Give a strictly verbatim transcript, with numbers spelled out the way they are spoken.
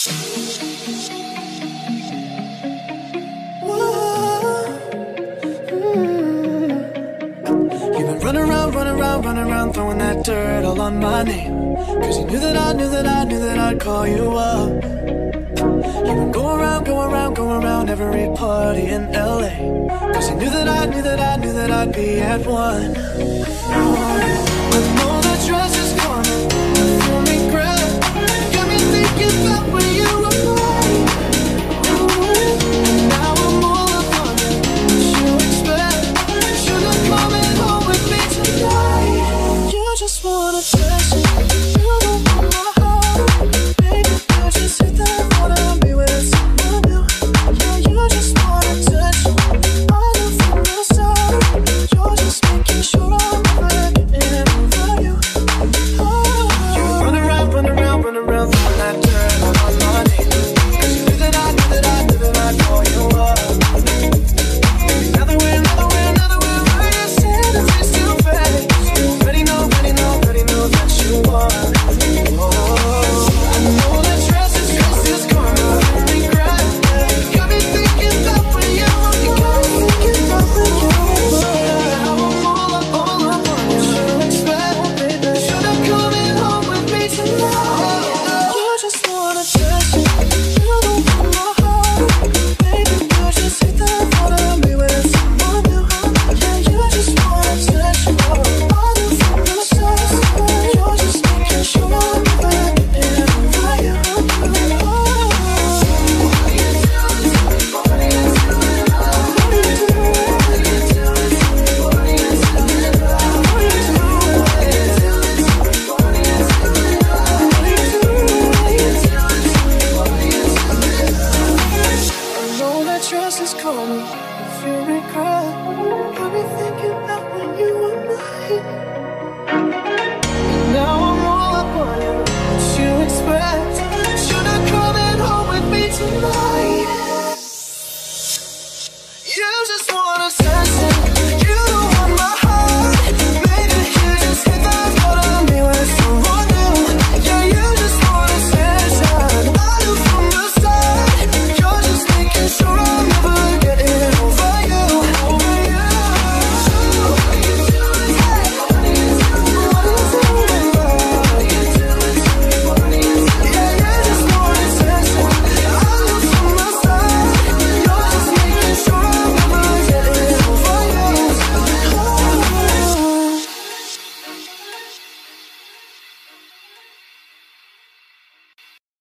You've been running around, running around, running around, throwing that dirt all on my name. Cause you knew that I knew that I knew that I'd call you up. You've been going around, going around, going around every party in L A. Cause you knew that I knew that I knew that I'd be at one. Oh.